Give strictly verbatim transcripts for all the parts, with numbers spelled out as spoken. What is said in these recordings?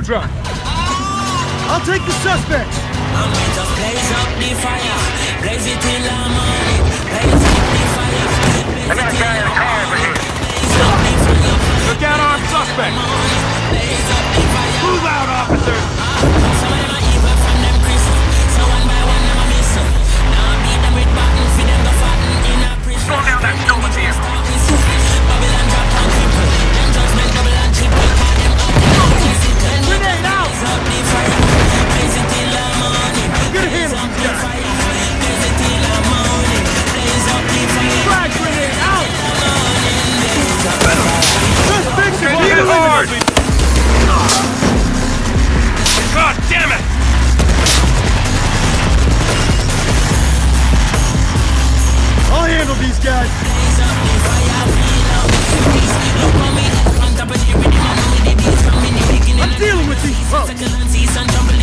drop. I'll take the suspects. I'm going to blaze up the fire, blaze it till the morning, blaze up the fire, blaze it till the morning, blaze up the fire. Look out, armed suspects. Blaze up the fire. Move out, officers. Some of them are evil from them Chris, so one by one them a miss. Now I beat them with baton, feed them the fatten in a prison. Slow down that stupid vehicle. Babylon drop on people, them judgment double and triple, call them up. Grenade out. Blaze up the fire, blaze it till the morning. Get a handle on this guy. Blaze it till the morning, blaze up the fire. Flag grenade out. Suspects are being eliminated. God damn it! I'll handle these guys. I'm dealing with these punks.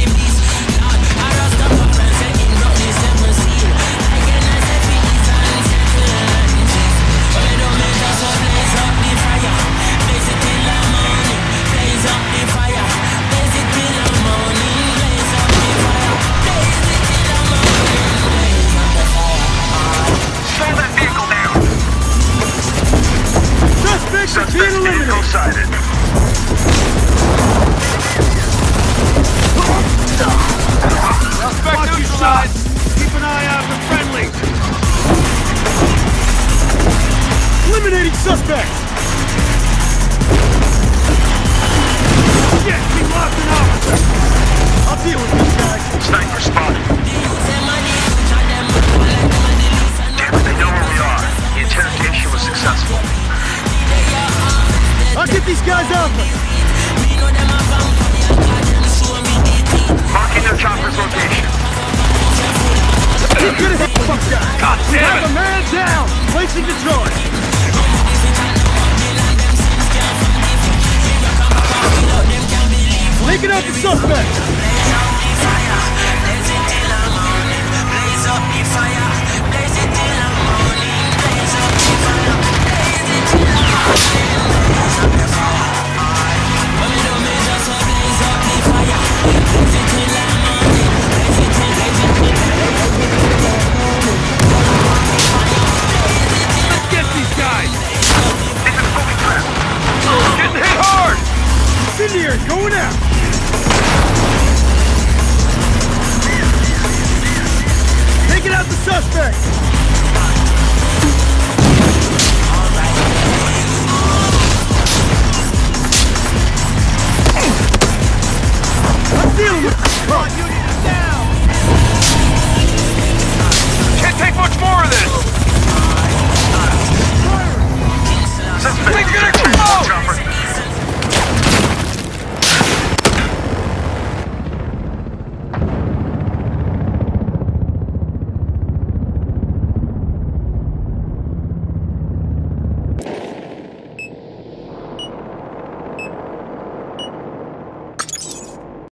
Slow that vehicle down! Suspects are being Suspect vehicle eliminated. sighted. Suspect neutralized. Keep an eye out for friendlies. Eliminating suspects. Shit, we lost an officer. I'll deal with these guys. Sniper spotted. Damn it, they know where we are. The interrogation was successful. I'll get these guys out there. Marking their chopper's location. You're gonna hit the fuck guy. God We damn have it! a man down. Placing the charge. Taking out the suspect. Let's get these guys! This is moving fast. Getting hit hard! Incendiary going out. Taking out the suspect.